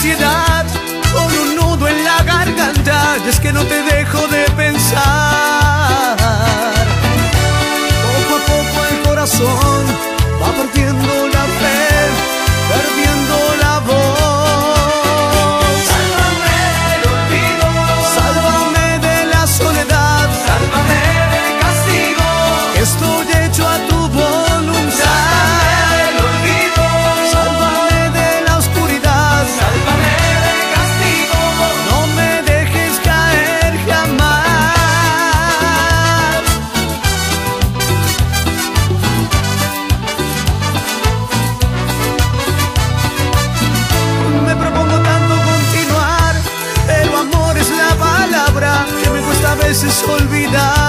ansiedad, con un nudo en la garganta, y es que no te dejo de pensar. Poco a poco el corazón va perdiendo la fe, perdiendo la voz. Sálvame del olvido, Sálvame de la soledad, sálvame del castigo, que estoy hecho a tu voluntad. sálvame del olvido, Sálvame de la oscuridad, sálvame del castigo. no me dejes caer jamás. Me propongo tanto continuar, pero amor es la palabra que me cuesta a veces olvidar.